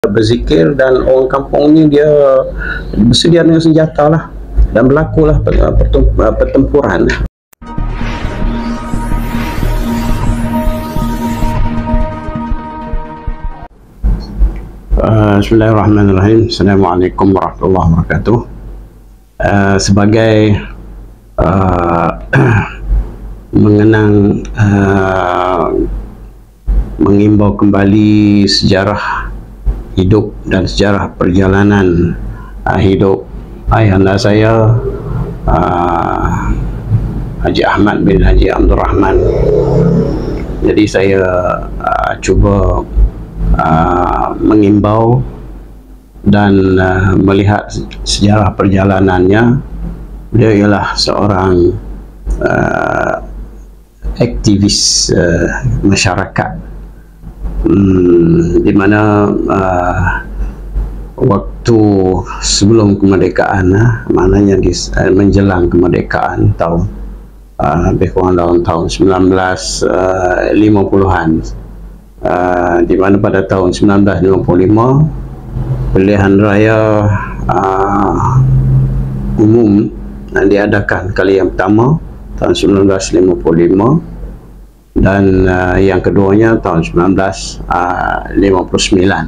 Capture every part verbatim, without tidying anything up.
berzikir, dan orang kampung ni dia bersedia dengan senjata lah, dan berlakulah pertempuran. Uh, Bismillahirrahmanirrahim. Assalamualaikum warahmatullahi wabarakatuh. Uh, sebagai uh, mengenang uh, mengimbau kembali sejarah hidup dan sejarah perjalanan uh, hidup ayahanda saya, uh, Haji Ahmad bin Haji Abdul Rahman. Jadi saya uh, cuba uh, mengimbau dan uh, melihat sejarah perjalanannya. Beliau ialah seorang uh, aktivis uh, masyarakat, Hmm, di mana uh, waktu sebelum kemerdekaan, uh, maknanya di, uh, menjelang kemerdekaan tahun uh, lebih kurang dalam tahun sembilan belas lima puluhan, uh, di mana pada tahun sembilan belas lima puluh lima pilihan raya uh, umum uh, diadakan kali yang pertama tahun sembilan belas lima puluh lima, dan uh, yang keduanya tahun sembilan belas lima puluh sembilan.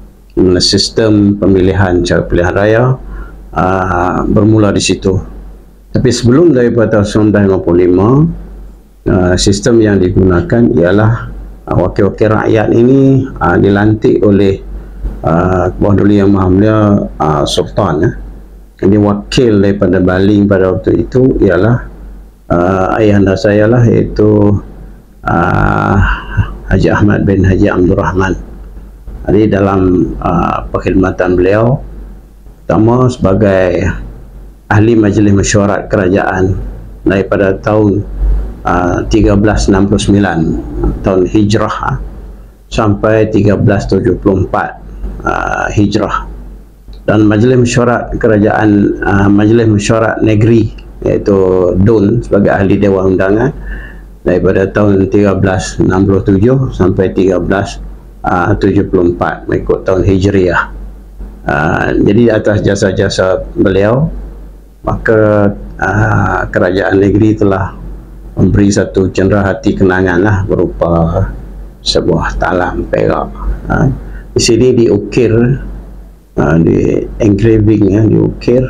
Sistem pemilihan cara pilihan raya uh, bermula di situ. Tapi sebelum daripada tahun sembilan belas lima puluh lima, uh, sistem yang digunakan ialah uh, wakil-wakil rakyat ini uh, dilantik oleh uh, Bawah Duli Yang Maha Mulia uh, Sultan. eh. Jadi wakil daripada Baling pada waktu itu ialah uh, ayahanda saya lah, iaitu Uh, Haji Ahmad bin Haji Abdul Rahman. Jadi dalam uh, perkhidmatan beliau, pertama sebagai ahli Majlis Mesyuarat Kerajaan daripada tahun uh, seribu tiga ratus enam puluh sembilan tahun Hijrah uh, sampai seribu tiga ratus tujuh puluh empat uh, Hijrah, dan Majlis Mesyuarat Kerajaan, uh, Majlis Mesyuarat Negeri, iaitu D U N, sebagai ahli Dewan Undangan daripada tahun seribu tiga ratus enam puluh tujuh sampai seribu tiga ratus tujuh puluh empat mengikut tahun Hijriah. Uh, jadi atas jasa-jasa beliau, maka uh, kerajaan negeri telah memberi satu cenderahati kenangan lah, berupa sebuah talam perak. Uh, di sini diukir, uh, di engraving, ya, diukir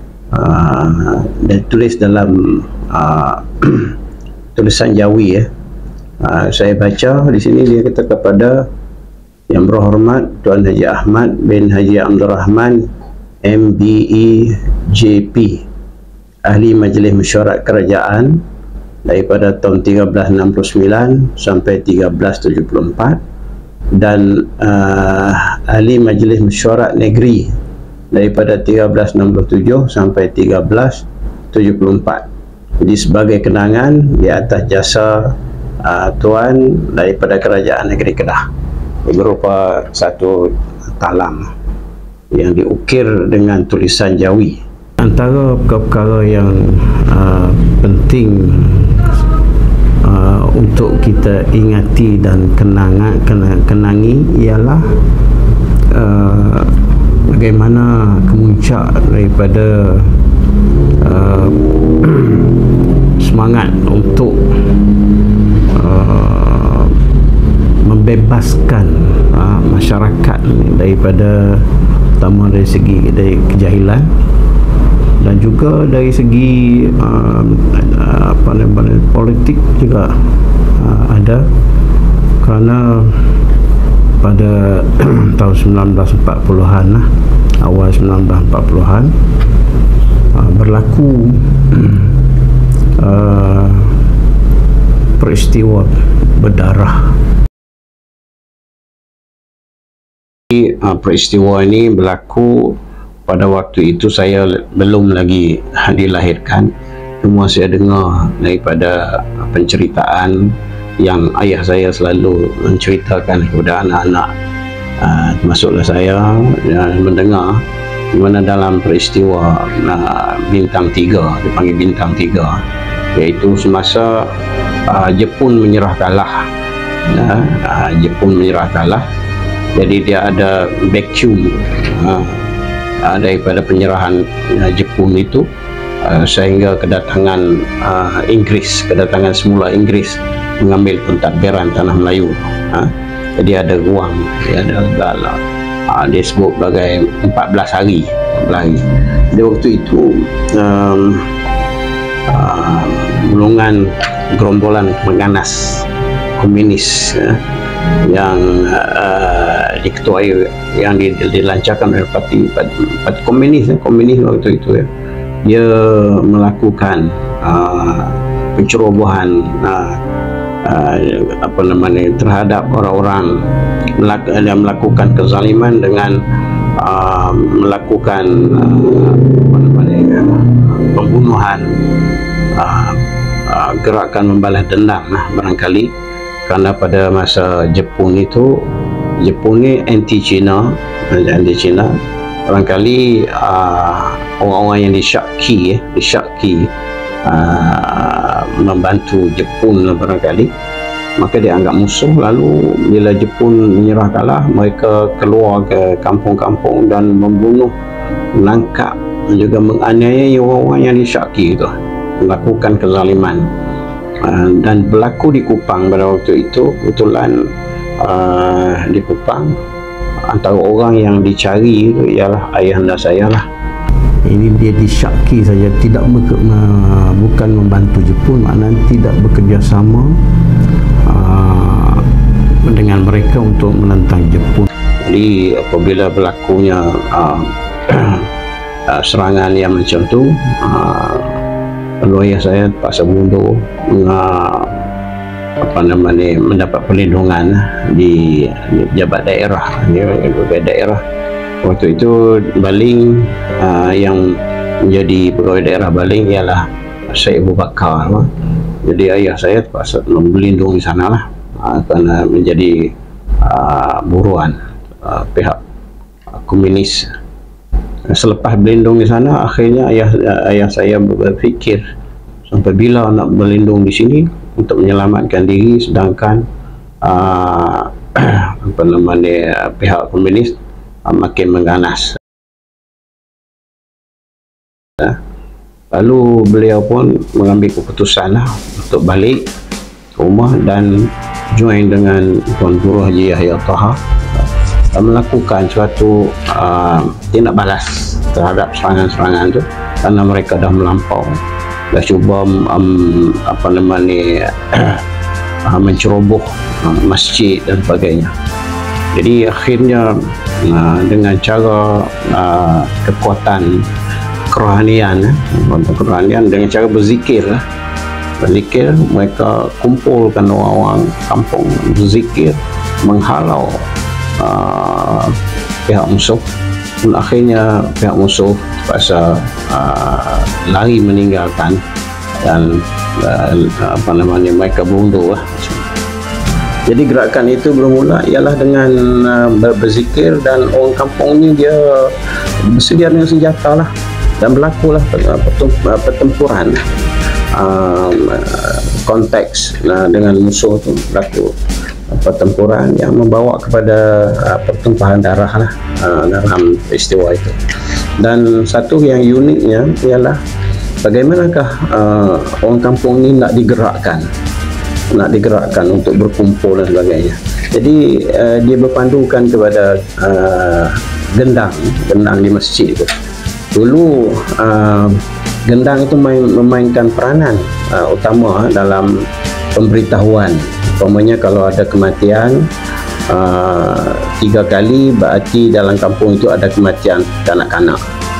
uh, dan tulis dalam uh, tulisan Jawi, ya. Uh, saya baca di sini, dia kata kepada Yang Berhormat Tuan Haji Ahmad bin Haji Abdul Rahman M B E J P, ahli Majlis Mesyuarat Kerajaan daripada tahun seribu tiga ratus enam puluh sembilan sampai seribu tiga ratus tujuh puluh empat, dan uh, ahli Majlis Mesyuarat Negeri daripada seribu tiga ratus enam puluh tujuh sampai seribu tiga ratus tujuh puluh empat. Jadi sebagai kenangan di atas jasa uh, Tuan daripada Kerajaan Negeri Kedah, berupa satu talam yang diukir dengan tulisan Jawi. Antara perkara-perkara yang uh, penting uh, untuk kita ingati dan kenangan, kenang, kenangi ialah uh, bagaimana kemuncak daripada uh, semangat untuk uh, membebaskan uh, masyarakat daripada, pertama dari segi dari kejahilan, dan juga dari segi uh, apa namanya politik juga uh, ada, kerana pada tahun sembilan belas empat puluhan lah, awal sembilan belas empat puluhan uh, berlaku uh, peristiwa berdarah. Uh, peristiwa ini berlaku pada waktu itu saya belum lagi dilahirkan, cuma saya dengar daripada penceritaan yang ayah saya selalu menceritakan kepada anak-anak, uh, termasuklah saya, uh, mendengar di mana dalam peristiwa uh, bintang tiga, dipanggil bintang tiga, iaitu semasa uh, Jepun menyerah kalah, uh, uh, Jepun menyerah kalah Jadi dia ada vacuum uh, uh, daripada penyerahan uh, Jepun itu, uh, sehingga kedatangan uh, Inggris, kedatangan semula Inggris mengambil pentadbiran tanah Melayu. Uh, jadi ada ruang, dia ada segala. Uh, dia sebut sebagai empat belas hari. Di waktu itu um, uh, golongan gerombolan menganas komunis uh, yang uh, diketuai, yang dilancarkan oleh parti, parti, parti komunis uh, komunis waktu itu ya. Dia melakukan uh, pencerobohan uh, uh, apa namanya terhadap orang-orang, melak yang melakukan kezaliman dengan uh, melakukan uh, apa namanya pembunuhan, uh, uh, gerakan membalas dendam lah barangkali, karena pada masa Jepun itu, Jepun ni anti Cina, anti Cina barangkali uh, orang-orang yang disyaki eh, disyaki uh, membantu Jepun lah barangkali, maka dia anggap musuh. Lalu bila Jepun menyerah kalah, mereka keluar ke kampung-kampung dan membunuh, menangkap dan juga menganiaya orang-orang yang disyaki itu, melakukan kezaliman. Uh, dan berlaku di Kupang pada waktu itu. Kebetulan uh, di Kupang antara orang yang dicari itu ialah ayahanda saya lah. Ini dia disyaki saja, tidak beker, uh, bukan membantu Jepun, maknanya tidak bekerjasama uh, dengan mereka untuk menentang Jepun. Jadi apabila berlakunya uh, uh, serangan yang macam tu, uh, lalu ayah saya terpaksa mundur, uh, apa namanya mendapat perlindungan di, di jabat daerah, di, di daerah. Waktu itu Baling, uh, yang menjadi pegawai daerah Baling ialah Syed Abu Bakar. Jadi ayah saya terpaksa berlindung di sana lah, uh, kerana menjadi uh, buruan uh, pihak uh, komunis. Selepas berlindung di sana, akhirnya ayah ayah saya berfikir sampai bila nak berlindung di sini untuk menyelamatkan diri, sedangkan uh, apa namanya pihak komunis uh, makin mengganas. Lalu beliau pun mengambil keputusan lah untuk balik ke rumah dan join dengan Tuan Guru Haji Yahya Taha dan melakukan suatu uh, tindak balas terhadap serangan-serangan itu, karena mereka dah melampau, dah cuba um, apa namanya uh, menceroboh uh, masjid dan sebagainya. Jadi akhirnya uh, dengan cara uh, kekuatan kerohanian, kekuatan kerohanian dengan cara berzikir lah, berzikir, mereka kumpulkan orang-orang kampung berzikir, menghalau uh, pihak musuh. Dan akhirnya pihak musuh terpaksa uh, lari meninggalkan, dan uh, apa namanya mereka berundur lah. Jadi gerakan itu bermula ialah dengan uh, berzikir, dan orang kampung ni dia bersedia dengan senjata lah, dan berlakulah pertempuran, uh, konteks uh, dengan musuh tu, berlaku pertempuran yang membawa kepada uh, pertumpahan darah lah uh, dalam peristiwa itu. Dan satu yang uniknya ialah bagaimanakah uh, orang kampung ni nak digerakkan nak digerakkan untuk berkumpul dan sebagainya. Jadi uh, dia berpandukan kepada uh, gendang gendang di masjid itu. Dulu uh, gendang itu main, memainkan peranan uh, utama dalam pemberitahuan. Umpamanya kalau ada kematian uh, tiga kali, berarti dalam kampung itu ada kematian kanak-kanak.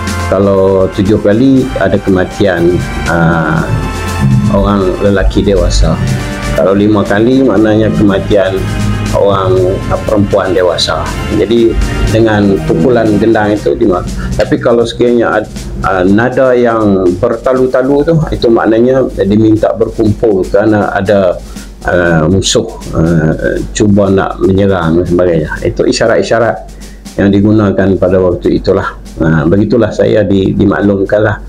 Kalau tujuh kali ada kematian uh, orang lelaki dewasa. Kalau lima kali maknanya kematian orang uh, perempuan dewasa. Jadi dengan pukulan gendang itu dimana. Tapi kalau sekiranya uh, nada yang bertalu-talu itu, itu maknanya diminta berkumpul kerana ada Uh, musuh uh, cuba nak menyerang dan sebagainya. Itu isyarat-isyarat yang digunakan pada waktu itulah. Uh, begitulah saya di, dimaklumkanlah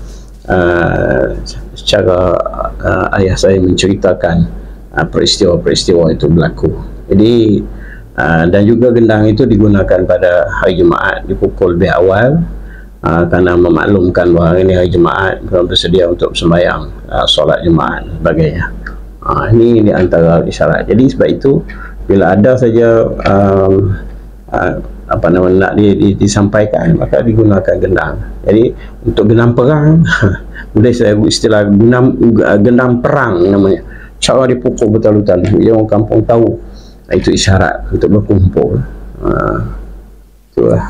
uh, secara uh, ayah saya menceritakan uh, peristiwa-peristiwa itu berlaku. Jadi uh, dan juga gendang itu digunakan pada hari Jumaat, dipukul lebih awal uh, kerana memaklumkan bahawa ini hari Jumaat, belum bersedia untuk sembahyang uh, solat Jumaat dan sebagainya. Uh, ini di antara isyarat. Jadi sebab itu bila ada saja um, uh, apa nama nak di, di, disampaikan, maka digunakan gendang. Jadi untuk gendang perang boleh saya istilah gendang, gendang perang namanya, cara dipukul betul-betul dia orang kampung tahu itu isyarat untuk berkumpul. Uh, itulah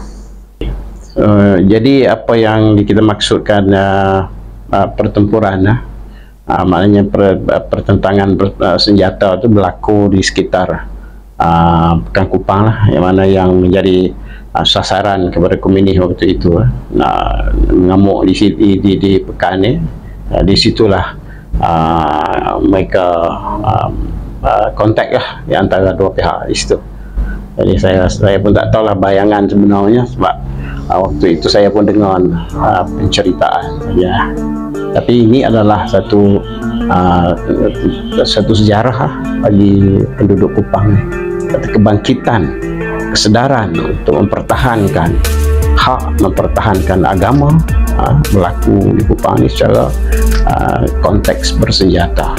uh, jadi apa yang kita maksudkan uh, uh, pertempuran uh, uh, maknanya per, uh, pertentangan ber, uh, senjata itu berlaku di sekitar Uh, Pekan Kupang lah, yang mana yang menjadi uh, sasaran kepada komunis waktu itu uh, uh, mengamuk di, di, di, di Pekan ni. Uh, di situlah uh, mereka uh, uh, kontak lah di antara dua pihak di situ. Jadi saya saya pun tak tahulah bayangan sebenarnya, sebab uh, waktu itu saya pun dengar uh, penceritaan ya. Tapi ini adalah satu uh, satu sejarah bagi penduduk Kupang ni, kebangkitan, kesedaran untuk mempertahankan hak, mempertahankan agama uh, berlaku di Kupang ini secara uh, konteks bersenjata.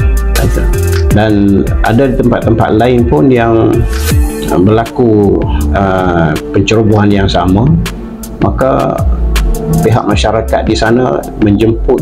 Dan ada di tempat-tempat lain pun yang uh, berlaku uh, pencerobohan yang sama, maka pihak masyarakat di sana menjemput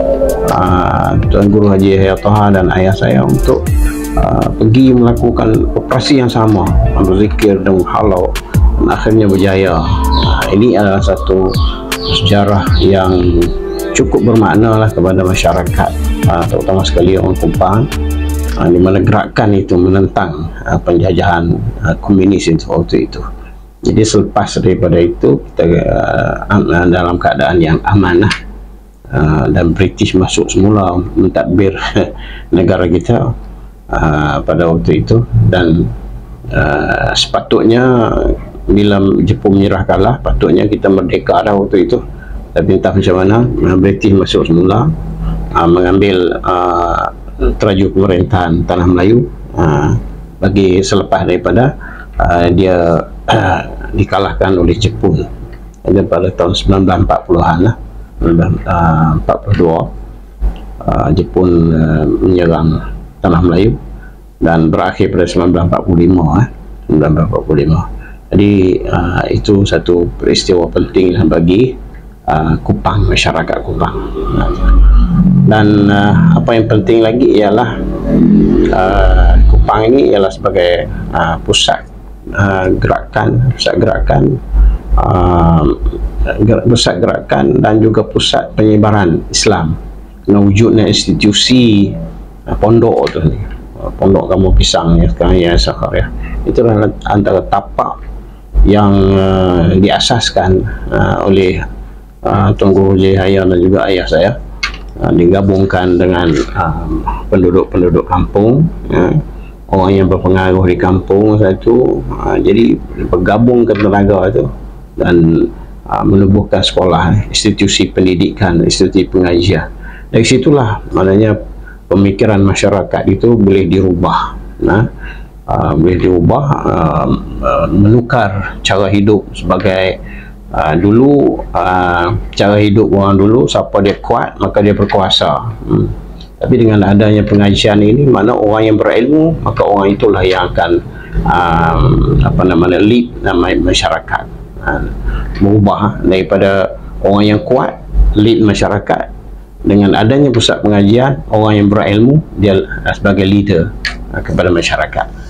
uh, Tuan Guru Haji Yahya Taha dan ayah saya untuk Uh, pergi melakukan operasi yang sama, berzikir dan menghalau, dan akhirnya berjaya. Uh, ini adalah satu sejarah yang cukup bermakna lah kepada masyarakat, uh, terutama sekali orang Kupang, uh, di mana gerakan itu menentang uh, penjajahan uh, komunis itu waktu itu. Jadi selepas daripada itu kita uh, dalam keadaan yang aman lah, uh, dan British masuk semula mentadbir negara kita Uh, pada waktu itu. Dan uh, sepatutnya bila Jepun menyerah kalah, patutnya kita merdeka dah waktu itu, tapi entah macam mana British masuk semula, uh, mengambil uh, teraju pemerintahan Tanah Melayu uh, bagi selepas daripada uh, dia uh, dikalahkan oleh Jepun. Jadi pada tahun sembilan belas empat puluhan lah, sembilan belas empat puluh dua uh, Jepun uh, menyerang Tanah Melayu dan berakhir pada sembilan belas empat puluh lima eh. sembilan belas empat puluh lima. Jadi uh, itu satu peristiwa penting bagi uh, Kupang, masyarakat Kupang. Dan uh, apa yang penting lagi ialah uh, Kupang ini ialah sebagai uh, pusat uh, gerakan, pusat gerakan uh, pusat gerakan dan juga pusat penyebaran Islam. Kena wujudnya institusi pondok tu ni, pondok Kampung Pisang ya, sekarang ya Sakhar ya, itu adalah antara tapak yang uh, diasaskan uh, oleh uh, Tuan Guru Yahya dan juga ayah saya, uh, digabungkan dengan penduduk-penduduk uh, kampung ya, orang yang berpengaruh di kampung satu, uh, jadi bergabung ke tenaga itu dan uh, menubuhkan sekolah, institusi pendidikan, institusi pengajian. Dari situlah maknanya pemikiran masyarakat itu boleh dirubah, nah, uh, boleh dirubah, uh, uh, menukar cara hidup sebagai uh, dulu uh, cara hidup orang dulu, siapa dia kuat maka dia berkuasa. Hmm. Tapi dengan adanya pengajian ini, mana orang yang berilmu, maka orang itulah yang akan um, apa namanya lead nama masyarakat, uh, berubah daripada orang yang kuat lead masyarakat. Dengan adanya pusat pengajian, orang yang berilmu dia sebagai leader kepada masyarakat.